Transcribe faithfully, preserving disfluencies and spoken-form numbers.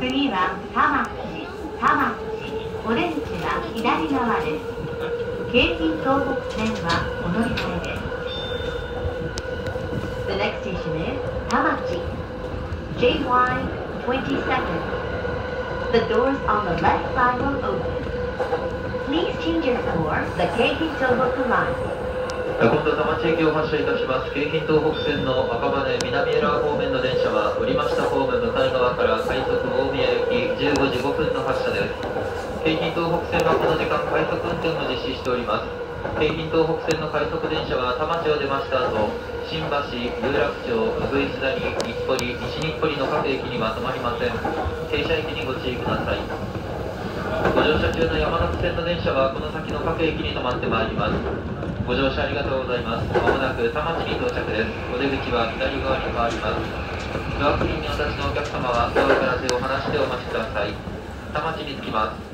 次は田町、田町、お出口は左側です。京浜東北線はお乗り換えです。The next station is Tamachi, J Y twenty-seven. The doors on the left side will open. Please change your for the Keihin Tohoku line. 今度田町駅を発車いたします。京浜東北線の赤羽南浦和方面の電車は降りましたホーム向かい側から快速大宮行きじゅうごじごふんの発車です。京浜東北線はこの時間快速運転を実施しております。京浜東北線の快速電車は田町を出ました後、新橋、有楽町、鶯谷、日暮里、西日暮里の各駅には止まりません。停車駅にご注意ください。ご乗車中の山手線の電車はこの先の各駅に止まってまいります。ご乗車ありがとうございます。まもなく田町に到着です。お出口は左側に変わります。ドア付近にお立ちのお客様はドアから手を離してお待ちください。田町に着きます。